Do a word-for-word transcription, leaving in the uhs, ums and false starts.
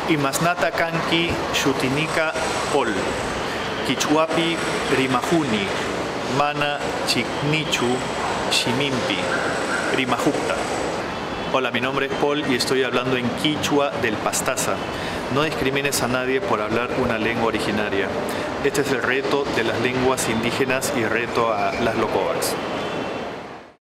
Imasnata kanki shutinika Pol. Quichuapi rimajuni. Mana chiknichu shimimpi. Rimajukta. Hola, mi nombre es Paul y estoy hablando en quichua del Pastaza. No discrimines a nadie por hablar una lengua originaria. Este es el reto de las lenguas indígenas y reto a las Locovax.